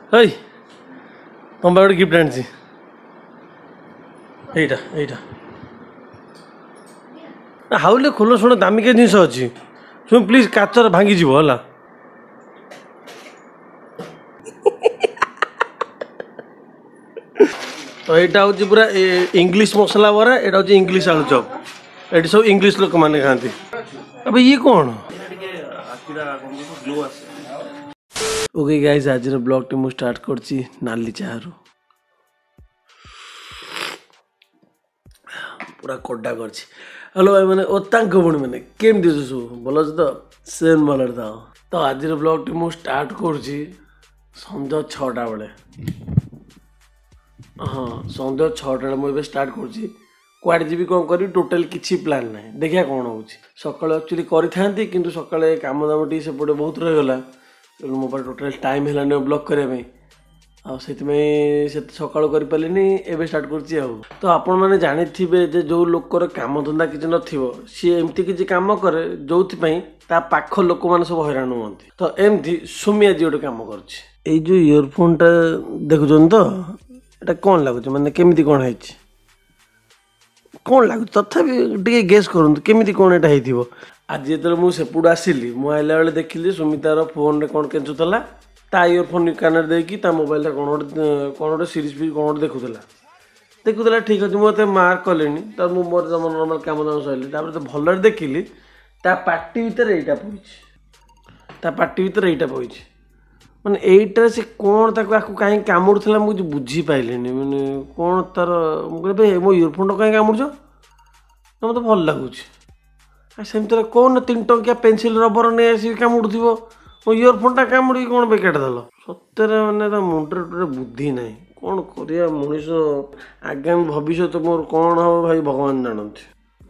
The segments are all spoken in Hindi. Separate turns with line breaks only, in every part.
ହଇ ତମ ପାଇଁ ଗୋଟେ ଗିଫ୍ଟ ଆଣିଛି। ଏଇଟା ଏଇଟା ହାଉଲେ ଖୋଲ, ଶୁଣ ଦାମିକା ଜିନିଷ ଅଛି, ଶୁଣ ପ୍ଲିଜ୍ କାଚର ଭାଙ୍ଗିଯିବ ହେଲା। ତ ଏଇଟା ହେଉଛି ପୁରା ଇଂଲିଶ ମସଲା ବରା, ଏଇଟା ହେଉଛି ଇଂଲିଶ ଆଳୁଚପ, ଏଠି ସବୁ ଇଂଲିଶ ଲୋକମାନେ ଖାଆନ୍ତି। ଏବେ ଇଏ କ'ଣ? ଓକେ ଗାଇସ୍, ଆଜିର ବ୍ଲଗ୍ଟି ମୁଁ ଷ୍ଟାର୍ଟ କରିଛି ନାଲି ଚାହାରୁ। ପୁରା କଡ଼ା କରିଛି। ହ୍ୟାଲୋ ଭାଇ ମାନେ ଓ ତାଙ୍କ ଭଉଣୀ ମାନେ କେମିତି ଅଛ ସବୁ? ଭଲ ଅଛି ତ? ସେମ୍ ଭଲରେ ଥାଅ। ତ ଆଜିର ବ୍ଲଗ୍ଟି ମୁଁ ଷ୍ଟାର୍ଟ କରୁଛି ସନ୍ଧ୍ୟା 6ଟା ବେଳେ। ହଁ, ସନ୍ଧ୍ୟା 6ଟା ବେଳେ ମୁଁ ଏବେ ଷ୍ଟାର୍ଟ କରୁଛି। କୁଆଡ଼େ ଯିବି କ'ଣ କରିବି ଟୋଟାଲି କିଛି ପ୍ଲାନ୍ ନାହିଁ, ଦେଖିବା କ'ଣ ହେଉଛି। ସକାଳେ ଆକ୍ଚୁଆଲି କରିଥାନ୍ତି କିନ୍ତୁ ସକାଳେ କାମ ଦାମ ଟିକେ ସେପଟେ ବହୁତ ରହିଗଲା, ତେଣୁ ମୋ ପାଖରେ ଟୋଟାଲି ଟାଇମ୍ ହେଲାନି ବ୍ଲଗ୍ କରିବା ପାଇଁ। ଆଉ ସେଥିପାଇଁ ସେତେ ସକାଳୁ କରିପାରିଲିନି, ଏବେ ଷ୍ଟାର୍ଟ କରୁଛି ଆଉ। ତ ଆପଣମାନେ ଜାଣିଥିବେ ଯେ ଯେଉଁ ଲୋକର କାମଧନ୍ଦା କିଛି ନଥିବ ସିଏ ଏମିତି କିଛି କାମ କରେ ଯେଉଁଥିପାଇଁ ତା ପାଖ ଲୋକମାନେ ସବୁ ହଇରାଣ ହୁଅନ୍ତି। ତ ଏମିତି ସୁମି ଆଜି ଗୋଟେ କାମ କରୁଛି। ଏଇ ଯେଉଁ ଇୟରଫୋନ୍ଟା ଦେଖୁଛନ୍ତି ତ, ଏଇଟା କ'ଣ ଲାଗୁଛି, ମାନେ କେମିତି କ'ଣ ହେଇଛି, କ'ଣ ଲାଗୁଛି ତଥାପି ଟିକେ ଗେସ୍ କରନ୍ତୁ କେମିତି କ'ଣ ଏଇଟା ହେଇଥିବ। ଆଜି ଯେତେବେଳେ ମୁଁ ସେପଟୁ ଆସିଲି, ମୁଁ ଆଇଲା ବେଳେ ଦେଖିଲି ସୁମିତାର ଫୋନ୍ରେ କ'ଣ କେଞ୍ଚୁଥିଲା, ତା ଇୟରଫୋନ୍ କାନରେ ଦେଇକି ତା ମୋବାଇଲଟା କ'ଣ ଗୋଟେ ସିରିଜ୍ ଫିରିଜ୍ କ'ଣ ଗୋଟେ ଦେଖୁଥିଲା। ଠିକ୍ ଅଛି, ମୁଁ ଏତେ ମାର୍କ କଲିନି, ତ ମୁଁ ମୋର ନର୍ମାଲ୍ କାମ ଦାମ ସରିଲି। ତାପରେ ତ ଭଲରେ ଦେଖିଲି ତା ପାଟି ଭିତରେ ଏଇଟା ପଡ଼ିଛି, ମାନେ ଏଇଟାରେ ସେ କ'ଣ ଆକୁ କାହିଁକି କାମୁଡ଼ୁଥିଲା ମୁଁ କିଛି ବୁଝିପାରିଲିନି। ମାନେ କ'ଣ ତାର, ମୁଁ କହିଲି ମୋ ଇୟରଫୋନ୍ଟା କାହିଁକି କାମୁଡ଼ୁଛ, ମୋତେ ଭଲ ଲାଗୁଛି। ସେମିତିରେ କ'ଣ 3 ଟଙ୍କିଆ ପେନସିଲ୍ ରବର ନେଇ ଆସିକି କାମୁଡ଼ୁଥିବ, ମୋ ଇୟରଫୋନ୍ଟା କାମୁଡ଼ିକି କ'ଣ ବେକାରଟା ଦେଲ। ସତରେ ମାନେ ତା ମୁଣ୍ଡରେ ଟୋଟାଲି ବୁଦ୍ଧି ନାହିଁ। କ'ଣ କରିବା ମଣିଷ, ଆଗାମୀ ଭବିଷ୍ୟତ ମୋର କ'ଣ ହେବ ଭାଇ ଭଗବାନ ଜାଣନ୍ତି।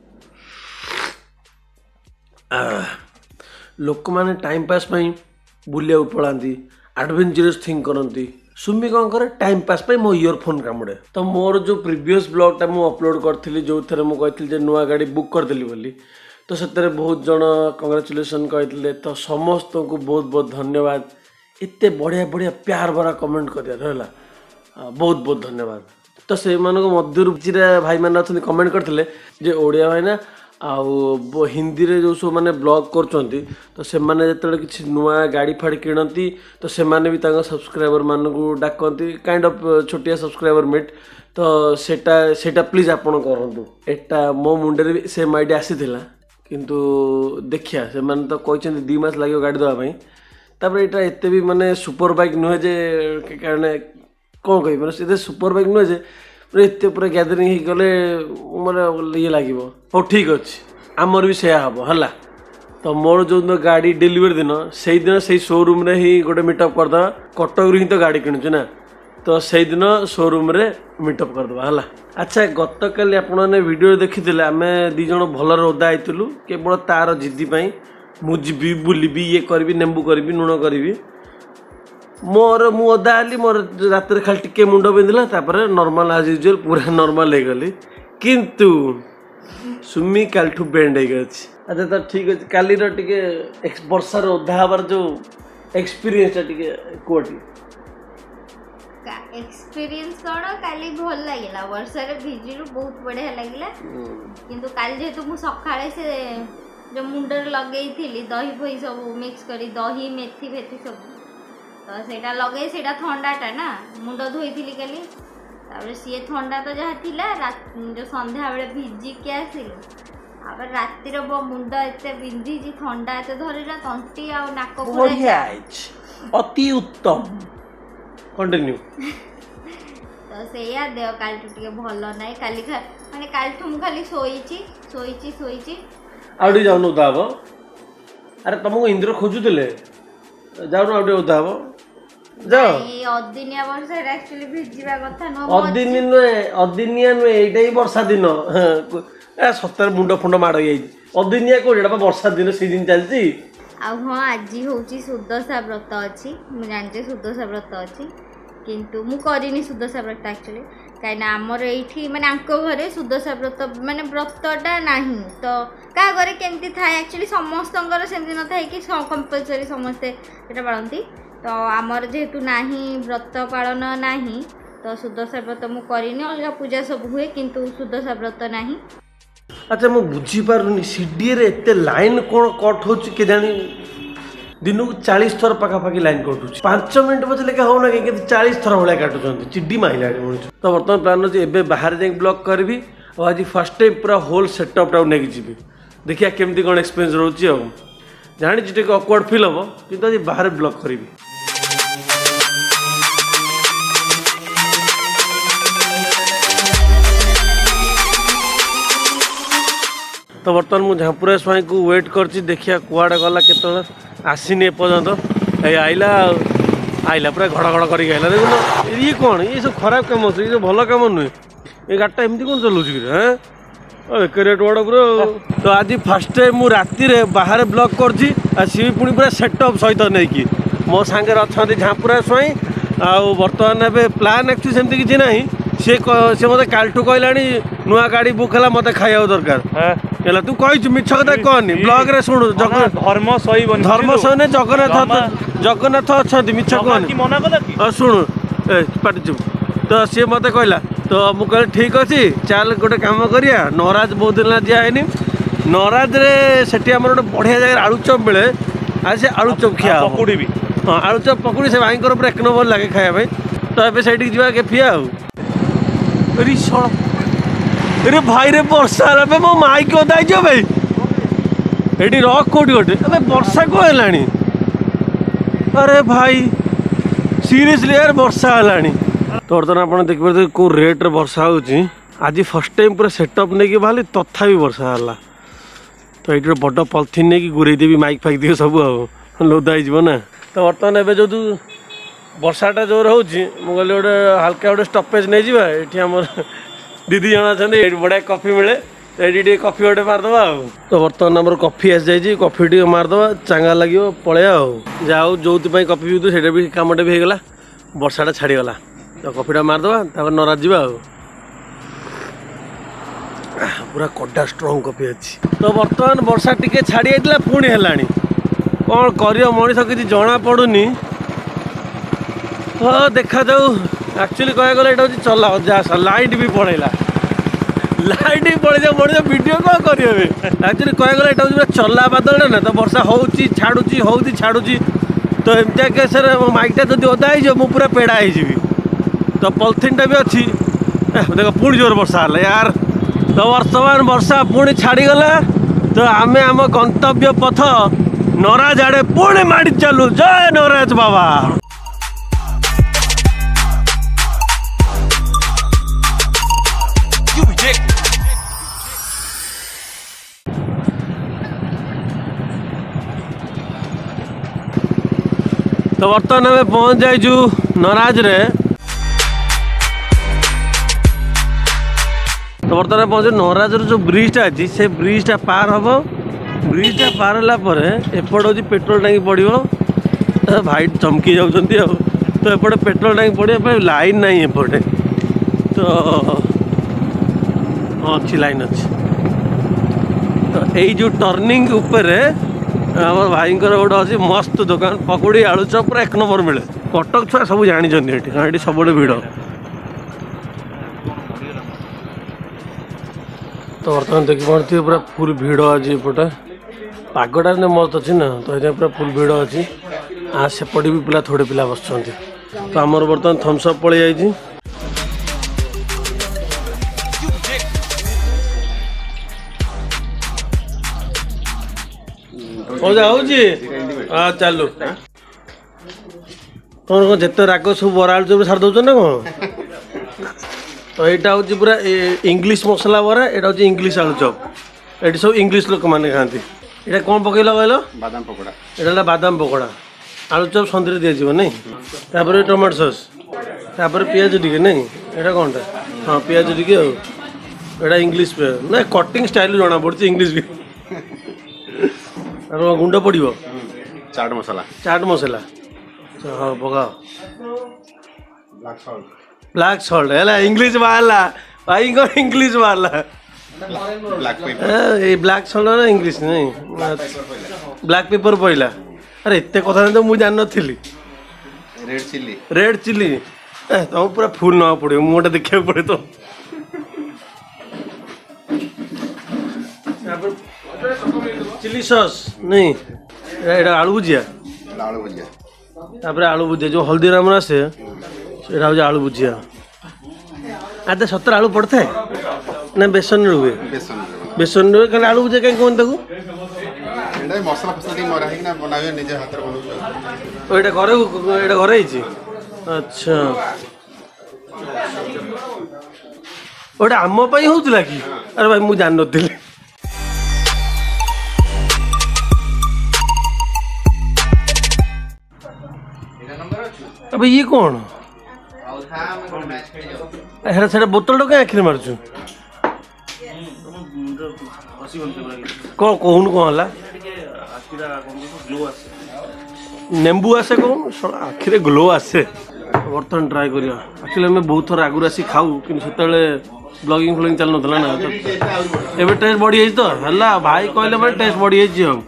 ଲୋକମାନେ ଟାଇମ୍ ପାସ୍ ପାଇଁ ବୁଲିବାକୁ ପଳାନ୍ତି, ଆଡ଼ଭେଞ୍ଚରସ୍ ଥିଙ୍କ୍ କରନ୍ତି। ସୁମି କ'ଣ କରେ, ଟାଇମ୍ ପାସ୍ ପାଇଁ ମୋ ଇୟରଫୋନ୍ କାମୁଡ଼େ। ତ ମୋର ଯେଉଁ ପ୍ରିଭିୟସ୍ ବ୍ଲଗ୍ଟା ମୁଁ ଅପଲୋଡ଼ କରିଥିଲି, ଯେଉଁଥିରେ ମୁଁ କହିଥିଲି ଯେ ନୂଆ ଗାଡ଼ି ବୁକ୍ କରିଦେଲି ବୋଲି, ତ ସେଥିରେ ବହୁତ ଜଣ କଂଗ୍ରାଚୁଲେସନ୍ କହିଥିଲେ। ତ ସମସ୍ତଙ୍କୁ ବହୁତ ବହୁତ ଧନ୍ୟବାଦ, ଏତେ ବଢ଼ିଆ ବଢ଼ିଆ ପ୍ୟାର ଭରା କମେଣ୍ଟ କରିବାର ହେଲା, ବହୁତ ବହୁତ ଧନ୍ୟବାଦ। ତ ସେମାନଙ୍କ ମଧ୍ୟରୁ କିଛିଟା ଭାଇମାନେ ଅଛନ୍ତି କମେଣ୍ଟ କରିଥିଲେ ଯେ ଓଡ଼ିଆ ଭାଇନା ଆଉ ହିନ୍ଦୀରେ ଯେଉଁ ସବୁମାନେ ବ୍ଲଗ୍ କରୁଛନ୍ତି, ତ ସେମାନେ ଯେତେବେଳେ କିଛି ନୂଆ ଗାଡ଼ି ଫାଡ଼ି କିଣନ୍ତି ତ ସେମାନେ ବି ତାଙ୍କ ସବସ୍କ୍ରାଇବରମାନଙ୍କୁ ଡାକନ୍ତି, କାଇଣ୍ଡ ଅଫ୍ ଛୋଟିଆ ସବସ୍କ୍ରାଇବର ମିଟ୍। ତ ସେଇଟା ପ୍ଲିଜ୍ ଆପଣ କରନ୍ତୁ। ଏଟା ମୋ ମୁଣ୍ଡରେ ବି ସେମ୍ ଆଇଡ଼ିଆ ଆସିଥିଲା, କିନ୍ତୁ ଦେଖିବା, ସେମାନେ ତ କହିଛନ୍ତି 2 ମାସ ଲାଗିବ ଗାଡ଼ି ଦେବା ପାଇଁ। ତାପରେ ଏଇଟା ଏତେ ବି ମାନେ ସୁପର ବାଇକ୍ ନୁହେଁ ଯେ, କାରଣ କ'ଣ କହିବି, ମାନେ ଏତେ ସୁପର ବାଇକ୍ ନୁହେଁ ଯେ ଏତେ ପୁରା ଗ୍ୟାଦରିଂ ହେଇଗଲେ ମାନେ ଇଏ ଲାଗିବ। ହଉ ଠିକ୍ ଅଛି, ଆମର ବି ସେୟା ହେବ ହେଲା। ତ ମୋର ଯେଉଁଦିନ ଗାଡ଼ି ଡେଲିଭରି ଦିନ, ସେଇଦିନ ସେଇ ସୋରୁମ୍ରେ ହିଁ ଗୋଟେ ମିଟଅପ୍ କରିଦେବା। କଟକରୁ ହିଁ ତ ଗାଡ଼ି କିଣୁଛୁ ନା, ତ ସେଇଦିନ ସୋରୁମ୍ରେ ମିଟଅପ୍ କରିଦେବା ହେଲା। ଆଚ୍ଛା, ଗତକାଲି ଆପଣମାନେ ଭିଡ଼ିଓ ଦେଖିଥିଲେ, ଆମେ 2 ଜଣ ଭଲରେ ଓଦା ହେଇଥିଲୁ କେବଳ ତାର ଜିଦି ପାଇଁ। ମୁଁ ଯିବି, ବୁଲିବି, ଇଏ କରିବି, ନେମ୍ବୁ କରିବି, ଲୁଣ କରିବି। ମୁଁ ଓଦା ହେଲି, ମୋର ରାତିରେ ଖାଲି ଟିକେ ମୁଣ୍ଡ ବିନ୍ଧିଲା, ତାପରେ ନର୍ମାଲ୍ ଆଜ୍ ୟୁଜୁଆଲ୍ ପୁରା ନର୍ମାଲ୍ ହେଇଗଲି। କିନ୍ତୁ ସୁମି କାଲିଠୁ ବେଣ୍ଡ ହେଇକି ଅଛି। ଆଚ୍ଛା, ତ ଠିକ୍ ଅଛି, କାଲିର ଟିକେ ବର୍ଷାରେ ଓଦା ହେବାର ଯେଉଁ ଏକ୍ସପିରିଏନ୍ସଟା ଟିକେ କୁହ।
ଏକ୍ସପିରିଏନ୍ସ କ'ଣ, କାଲି ଭଲ ଲାଗିଲା, ବର୍ଷାରେ ଭିଜିଲୁ, ବହୁତ ବଢ଼ିଆ ଲାଗିଲା। କିନ୍ତୁ କାଲି ଯେହେତୁ ମୁଁ ସକାଳେ ସେ ଯେଉଁ ମୁଣ୍ଡରେ ଲଗେଇଥିଲି ଦହି ଫହି ସବୁ ମିକ୍ସ କରି, ଦହି ମେଥି ଫେଥି ସବୁ, ତ ସେଇଟା ଲଗେଇ, ସେଇଟା ଥଣ୍ଡାଟା ନା, ମୁଣ୍ଡ ଧୋଇଥିଲି କାଲି। ତାପରେ ସିଏ ଥଣ୍ଡା ତ ଯାହା ଥିଲା, ଯେଉଁ ସନ୍ଧ୍ୟାବେଳେ ଭିଜିକି ଆସିଲୁ, ତାପରେ ରାତିର ମୁଣ୍ଡ ଏତେ ବିନ୍ଧିଛି, ଥଣ୍ଡା ଏତେ ଧରିଲା, ତଣ୍ଟି ଆଉ ନାକ
ବଢ଼ିଆ ହେଇଛି, ଅତି ଉତ୍ତମ, କଣ୍ଟିନ୍ୟୁ।
ତ ସେଇଆ, ଦେହ କାଲିଠୁ ଟିକେ ଭଲ ନାହିଁ। କାଲି ମାନେ କାଲିଠୁ ମୁଁ ଖାଲି ଶୋଇଛି।
ଆଉ ଟିକେ ଯାଉନ ଓଦା ହବ। ଆରେ ତମକୁ ଇନ୍ଦ୍ର ଖୋଜୁଥିଲେ, ଯାଉନ ଆଉ ଟିକେ ଓଦା ହବ, ଯାଅ।
ଅଦିନିଆ ବର୍ଷାରେ ଆକ୍ଚୁଆଲି ଭିଜିବା କଥା ନୁହଁ,
ଅଦିନିଆ ନୁହେଁ, ଏଇଟା ହିଁ ବର୍ଷା ଦିନ। ସତରେ ମୁଣ୍ଡ ଫୁଣ୍ଡ ମାଡ଼ ହେଇଯାଇଛି। ଅଦିନିଆ କୋଉଠି, ଏଇଟା ବର୍ଷା ଦିନ, ସିଜିନ୍ ଚାଲିଛି।
ଆଉ ହଁ, ଆଜି ହେଉଛି ସୁଦଶା ବ୍ରତ ଅଛି, ମୁଁ ଜାଣିଛି ସୁଦଶା ବ୍ରତ ଅଛି, କିନ୍ତୁ ମୁଁ କରିନି ସୁଦଶା ବ୍ରତ ଆକ୍ଚୁଆଲି। କାହିଁକିନା ଆମର ଏଇଠି ମାନେ ଆଙ୍କ ଘରେ ସୁଦଶା ବ୍ରତ ମାନେ ବ୍ରତଟା ନାହିଁ। ତ କାହା ଘରେ କେମିତି ଥାଏ, ଆକ୍ଚୁଆଲି ସମସ୍ତଙ୍କର ସେମିତି ନଥାଏ କି କମ୍ପଲସରି ସମସ୍ତେ ସେଇଟା ପାଳନ୍ତି। तो आमर जेहेतु नाही व्रत पालन नाही तो सुदशा व्रत मु करिनी अलग पूजा सब हुए किंतु सुदशा व्रत नाही।
अच्छा मैं बुझी पारुनी सीडीए रे एते लाइन कोन कट हो के जानी दिन को 40 थर पाखापाखि लाइन कटु 5 मिनट बजे लेके हो ना कि 40 थर भाया काटुंट चिड्डी माइला मनुष्य। तो बर्तमान प्लान अच्छे एवं बाहर जाए ब्लॉग करी और आज फर्स्ट टाइम पूरा होल सेटअप टाक नहीं जी देखिए केमती कौन एक्सपीरियंस रोचे और जानी टे ऑकवर्ड फील हम कि आज बाहर ब्लॉग करी। तो बर्तमान मुझे झांपुरा स्वाई को वेट कर देखिए कुआड़े गला के आसीनी एपर्तंत आइला आइला पूरा घड़ कर आइला देखुन ये कौन ये सब खराब काम ये सब भल काम नुहे ये गाड़ीटा एमती कौन चलाऊँ कि रेट बड़ पूरा। तो आज फास्ट टाइम मु राति बाहर ब्लॉग कर सी पुणी पूरा सेटअप सहित नहीं कि मो सांगे अच्छा झांपुरा स्वाई आउ बर्तमान ए प्लान एक्चुअली सेमती किसी ना सी मत कालठू कहला नुआ गाड़ी बुक है मत खाया दरकार तू कही मिछ कथा कहनी ब्लॉग रे शुणु
धर्म सही
धर्म सही ने जगन्नाथ अच्छा मिछ कहनी शुणु पाटी चुप। तो सी मत कहला तो मुझे ठीक अच्छे चल गोटे कम करिया नराज बहुत दिन जाए नराज से गोटे बढ़िया जगह आलुचप मिले आज से आलुचप खिया
पकुड़ी भी
हाँ आलुचप पकुड़ी से भाईकर पूरा 1 नंबर लगे खाया तो ये से जा फिया अरे भाई रे वर्षा मो माइक ओदा जो भाई ये रक कौटी गोटे अबे वर्षा को है अरे भाई सीरियसली यार वर्षा है। तो बर्तमान आप देखिए कौ रेट वर्षा होची आज फर्स्ट टाइम पूरा सेटअप नहीं बाहर तथापि वर्षा है। तो ये बड़ पॉलिथिन नहीं गुरे देवी माइक फाइक दिए सब लोदा ना। तो बर्तमान एवं जो वर्षाटा जोर हो कहली गोटे हल्का गोटे स्टपेज नहीं जावा ये आम दीदी जन अच्छा बढ़िया कॉफी मिले तो ये कॉफी गोटे मारदे तो बर्तमान आम कॉफी आसी जाइए कॉफी टे मारदे चांगा लगे पलैया जाओ जो कॉफी पीतु से भी कमटे भी होगा वर्षाटा छाड़ीगला तो कॉफीटा मारदे नराज जा पूरा कड़ा स्ट्रंग कॉफी अच्छी। तो बर्तमान वर्षा टिके छाड़ी जाता पुणी है कौन कर मनीष किसी जना पड़ूनी तो देखा जाऊ एक्चुअली कह गला ये चला जा लाइट भी पड़ेगा लाइट भी पड़े जाए मनीष वीडियो कौन करेंगे एक्चुअली कह गला ये चला बादल ना तो वर्षा होची छाड़ुची होची छाड़ुची तो एमती केस मो माइकटा जब ओदा हो पूरा पेड़ा हो तो पॉलिथिनटा भी अच्छी देख पुणी जोर वर्षा है यार। तो वर्तमान वर्षा पुणी छाड़ीगला तो आम आम गंतव्य पथ नराज आड़े पुणी माड़ी चलू जय नराज बाबा। तो बर्तमान आम पहुँच जाइजु नराज रे। तो बर्तमान पहुँचे नराज जो ब्रिजटा अच्छी से ब्रिजटा पार हम ब्रिजटा पार होगापर एपट हूँ पेट्रोल टांकी पड़ो भाई चमकी जाऊँच तो एपटे पेट्रोल टांकी पड़ा लाइन ना एपटे तो अच्छी लाइन अच्छी। तो यही जो टर्निंग उपर आम भाई गोटे अच्छी मस्त दुकान पकुड़ी आलुचप पूरा 1 नंबर मिले कटक छुआ सब जानते सब भिड़। तो बर्तमान देखी पारे पूरा फुल भिड़ अच्छी एपटे पागटा मस्त अच्छी ना तो ये पूरा फुल भिड़ अच्छी सेपटे भी पिला थोड़े पिला बस तो आमर बर्तमान थम्सअप पड़ जाइए। चलू कौन कौन जिते राग सब बरा आलुचप सार दौर ना कौन तो यहाँ हूँ पूरा इंग्लिश मसला बरा यहाँ हूँ इंग्लिश आलुचप ये सब इंग्लिश लोक मैंने खाती ये कौन पकड़ कहल
बादाम पकोड़ा
यहाँ बादाम पकोड़ा आलुचप सन्धि दिज्व नहीं तापर टमाटो सस तापर पिज टे नहीं यहाँ कौन टा हाँ पिज टे यहाँ इंग्लिश ना कटिंग स्टाइल जना पड़ी इंग्लिश भी गुंड पड़ो
चाट मसाला
हाँ पकाओ ब्लैक सॉल्ट है इंग्लिश बाहर भाई कौन इंग्लिश बाहर ब्लैक सॉल्ट ना इंग्लिश नहीं ब्लैक पेपर पड़ा अरे एत कथा तो मुझे जान नी रेड चिल्ली तुम पूरा फुल ना पड़ो मुझे देखा पड़े तो चिल्ली सॉस नहीं एटा आलू भुजिया आलू भुजिया जो हल्दीराम आसे से आलू भुजिया आते सतर आलू पड़ता है ना बेसन रुए बेसन रुए खाली आलू भुजिया कहीं कहते
मसला फसला मरा है ना बनावे निजे हाथ रे बनावे
एटा घरे ही अच्छा ओटा आम पई होउतला कि अरे भाई मु जान नथिली अब ये कौन हेरा सेटा बोतल टा क्या आखिर मारछु कौन कहून कौन हला नेंबू आसे कौन आखिरे ग्लो आसे बर्तमान ट्राए करिया एक्चुअली हमें बहुत थोड़ा आगुरी आसी खाऊ कि ब्लॉगिंग फ्लॉगिंग चल ना ना एबे टेस्ट बढ़ी जाई तो हला भाई कहले माने टेस्ट बढ़ी जाई हम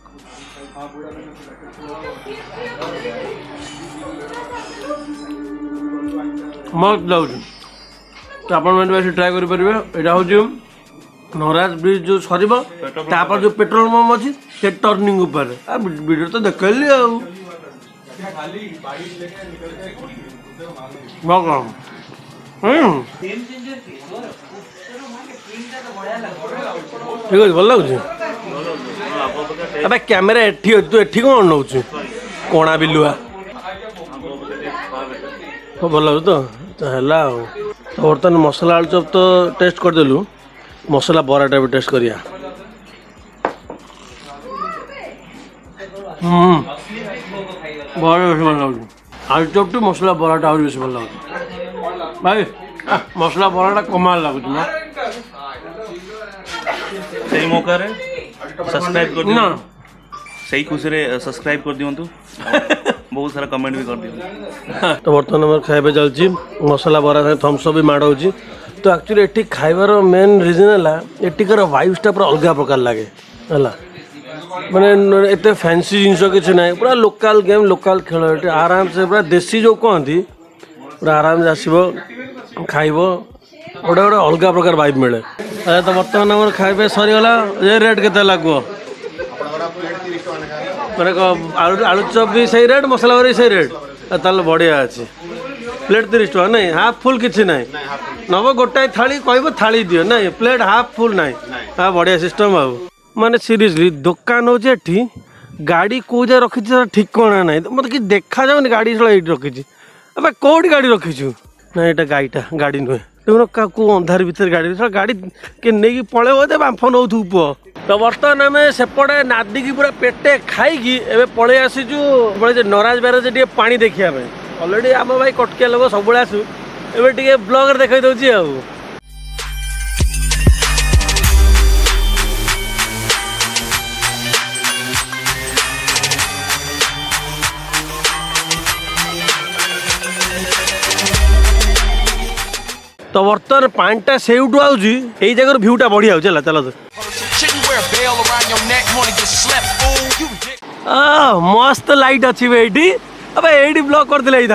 मस्त लाଗୁଛି तो आपण मैंने वैसे ट्राई करि परिबे एटा हो जो नराज ब्रिज जो सरीब तापर जो पेट्रोल पंप अछि से टर्निंग ऊपर आ वीडियो तो देखली आ बागम ठीक है भल लगुଛି अबे कैमरा एठी तू एठी कोन नउछु कोणा बिलुआ भल लगु तो हैला बर्तमान मसला आलू चप तो टेस्ट करदेलु मसला बराटा भी टेस्ट करिया बड़ा बेस भल लगुଛି आलू चप टू मसला बराटा और बेस भल लगुଛି भाई मसला बराटा कमाल लगुଛି ना
सही मौका रे सब्सक्राइब कर दियो सही खुशी रे सब्सक्राइब कर दियंतु बहुत सारा कमेंट भी कर दियो
तो बर्तमान हमर खाइबे चलछि मसला बरा से थम्स अप भी माड होछि तो एक्चुअली एठी खाइबार मेन रीजन हला एठिकर वाइब्स टा पूरा अलग प्रकार लागे हला माने एते फैंसी जिंस किछ नै पूरा लोकल गेम लोकल खेल एठी आराम से पूरा देसी जो कहंती पूरा आराम से आसीबो खाइबो ओडा ओडा अलग प्रकार वाइब मिले अरे तो बर्तमान हमर खाइबे सरी गला ये रेट केते लागो मैंने आलू चप भी सही रेट मसला भी सही रेट ताल बढ़िया अच्छे प्लेट 30 टका नहीं हाफ फुल किसी ना नब गोटाए थाली कह थाली दियो ना प्लेट हाफ फुल ना हाँ बढ़िया सिस्टम आउ माने सीरियसली दुकान हो गाड़ी कौ जाए रखी ठीक कौन ना मतलब कि देखा जाऊनी गाड़ी ये रखी अब कौटी गाड़ी रखीचु ना यहाँ गाईटा गाड़ी नुहे देखो क्या अंधार भर गाड़ी गाड़ी के नहीं पलैब बांफ नौ पुओ तो बर्तमान आम सेपटे नादिकी पूरा पेटे खाई एवं पलि आसीचु नराज बैराज टे पानी देखा अलरेडी आम भाई कटकिया लोक सब आसू एवं टे ब्लॉग देखा दूसरी आ तो बर्तमान पानीटा से जगह भ्यूटा बढ़िया चला चलो तो मस्त लाइट अच्छी ये अब ये ब्लॉक कर दिले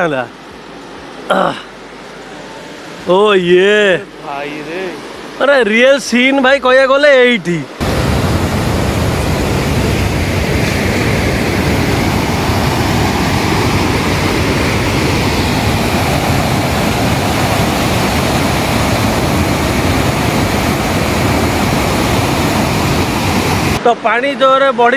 ओ ये
भाई रे
अरे रियल सीन भाई कह गले ये तो पानी जोर बढ़ी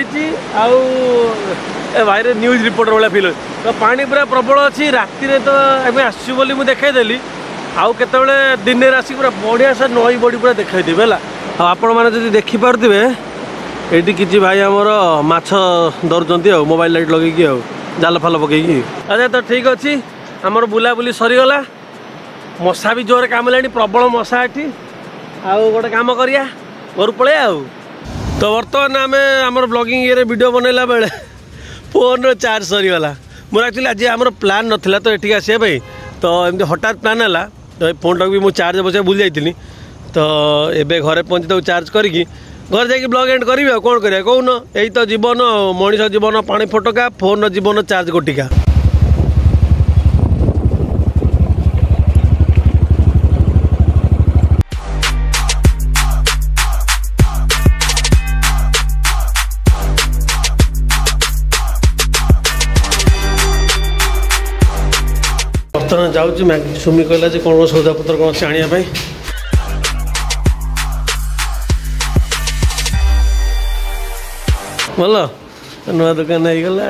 भाई न्यूज रिपोर्टर भाई फिल तो पानी पूरा प्रबल अच्छी राति तो एम आसुली मुझे देखईदेली आउ केतबेले दिन में आसिक पूरा बढ़िया से नई बड़ी पूरा देखईदेवी है आपण मैंने देखिपे ये किसी भाई आमर माछ धरुंच मोबाइल लाइट लगे जाल फाल पकईकी अच्छा तो ठीक अच्छे आमर बुलाबुली सरीगला मशा भी जोर काम लानी प्रबल मशा एटी आउ गोटे काम करिया घर पलैया आउ तो बर्तमान आम आम ब्लॉगिंग ये वीडियो बनैला बेले फोन चार्ज सरीगला मोर एक्चुअली आज आम प्लान नाला तो ये आसा भाई तो एमती हठात प्लान है तो फोन टाक भी मुझे चार्ज बस भूल जाइली तो एबे घरे पहुँची तो चार्ज करके घर जाकि ब्लॉग एंड करी कौन करिया कौन यही तो जीवन मनीष जीवन पानी फटका फोन जीवन चार्ज गोटिका बर्तमान जाऊँ सुमी कहला जे कौन सौदापत्र कौन से आने भल नुआ दुकान होगला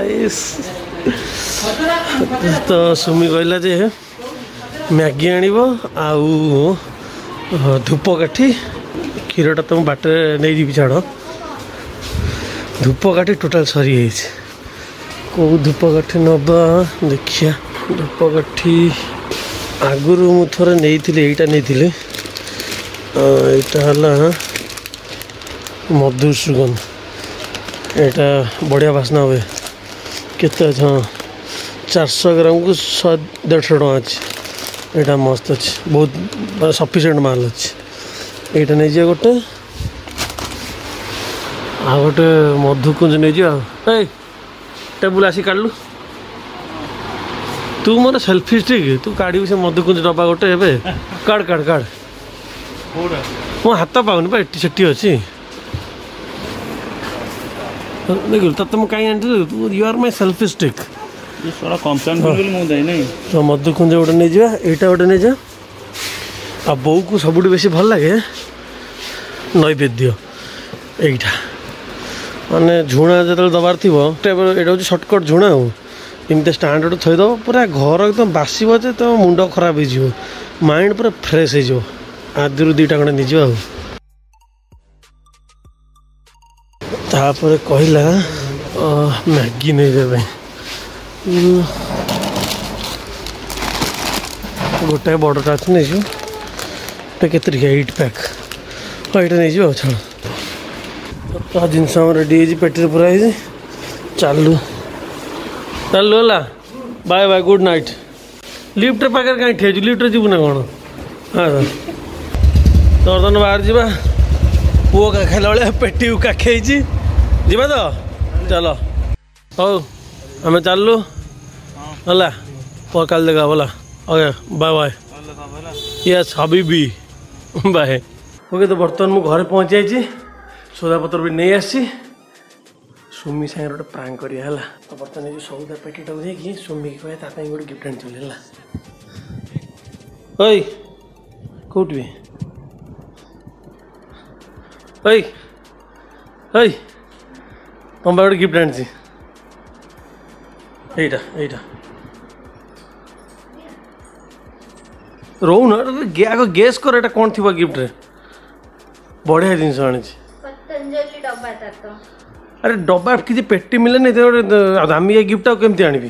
तो सुमी कहला जे मैगी आनिब आउ धूपकाठी क्षीरटा तुम बाटे नहीं जी छाड़ धूपकाठी टोटाल सरी कौ धूपकाठी नवा देखिया धूपकाठी आगुरी मु थोड़े नहीं यहीटा नहीं यहाँ मधुसूदन यहाँ बढ़िया बास्ना हुए केते हाँ 400 ग्राम को 150 टका अच्छे यहाँ मस्त अच्छे बहुत सफिसीयंट माल अच्छे यहाँ नहीं जा गोटे आ गोटे मधुकुंज नहीं जा टेबुल आसी काढ़लु तू मोर सेल्फी स्टिक तू काढ़ से मधुकुंज डब्बा गोटे ए काढ़ काढ़ काढ़ मो हाथ पाऊनी पा एटी सेठी अच्छी देख तुम कहीं आनी तू you are my selfie stick तो मधुकुंज गोटे नहीं जा यहाँ गोटे नहीं जा आ बो को सब बेसी भल लगे नैवेद्य यहीटा माने झुणा जो दबार थी यहाँ हूँ सर्टकट झुणा इमती स्टाण्ड थईद पूरा घर एकदम बासब जे तो मुंड खराब हो माइंड पूरा फ्रेश हो आदि 2टा खंडे नहीं तापर कहला मैगी नहीं देवे गोटे बड़टा अच्छे नहीं के 8 पैक हाँ यहाँ नहीं छाड़ तो जिनस रेडी पेटी पूरा चालू चालू है bye bye good night lift पाखे कहीं ठेचु लिफ्ट जीवु ना कौन हाँ तो बर्तमान बाहर जा पुओ काखेला भाई पेटी काखे जीवा तो चलो हौ आम चलू है कल देखा बोला ओके बाय बाय यस हबीबी बाय ओके तो बर्तमान मु घर पहुँच जाइए सौदापत्र भी नहीं आसी सुमी सागर गोटे प्रांक करिया है तो बर्तमान जो सौदा पेटीटा देखिए सुमी की कहे तापाई गोटे गिफ्ट आनी है ओई कौटी ओई ओई तुम गोटे गिफ्ट आनी यहीटा रोना आग गेस कर एटा कौन थी गिफ्ट रे बढ़िया जिनस आनी
पतंजलि डब्बा तो
अरे डब्बा किसी पेटी मिले नहीं दामी गिफ्ट आमती आनी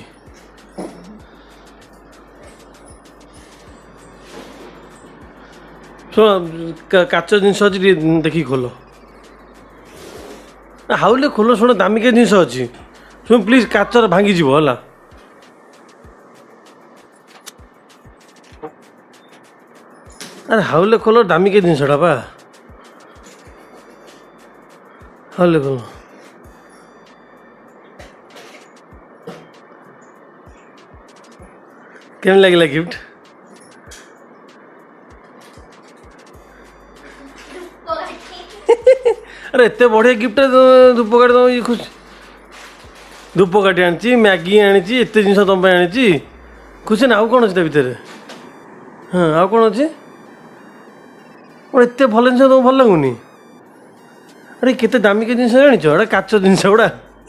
शुण काच जिनस अच्छी देखिए खोल हाउले खोल शुण दामिका जिनस अच्छी शुण प्लीज काचर भांगी है अरे हाउले खोल दामिका जिनसटा पा हाउले खोल केम लगे गिफ्ट अरे एत बढ़िया गिफ्ट धूपकाठी तुम ये खुश धूपकाठी आनी मैगी आनी एत जिन तुम आनी खुशी ना आउ कौन अच्छे भितर हाँ आउ कौन अच्छे एत भल जिन तुम भल लगुनि अरे केते दामिका जिन जानी काच जिनस गुड़ा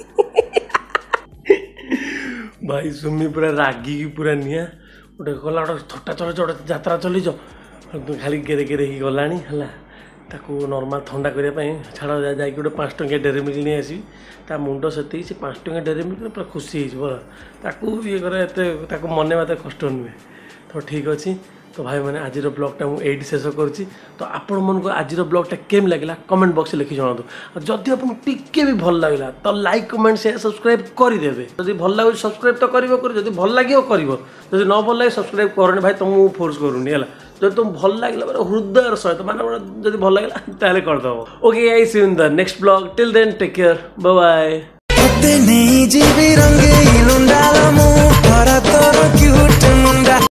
भाई सुमी पूरा रागी पूरा निया गोटे गला गोटे थटा चल यात्रा चलीच खाली गेरे गेरे ही गलानी है नॉर्मल ठंडा करने छाड़ जा गोटे 5 टंकिया डेरी मिल्क नहीं आसी ता मुंड से 5 टंकिया डेरी मिल्क पूरा खुशी हो ये करे मन मत कष्ट नुहे तो ठीक अच्छे तो भाई मैंने आज ब्लॉगटा मुझे शेष कर तो आपण मन को आज ब्लॉगटा केम लगे कमेंट बॉक्स लिखि जनातु जदि आपको टिके भी भल लगे तो लाइक कमेंट शेयर सब्सक्राइब करदेवे जब भल लगे सब्सक्राइब तो करेंगे जब भल लगे कर न भल लगे सब्सक्राइब करनी भाई तुमको फोर्स करूनी है जब तुम भल लगे हृदय सहित माने जब भल लगे ताले करदे okay guys see you in the next blog till then take care bye bye.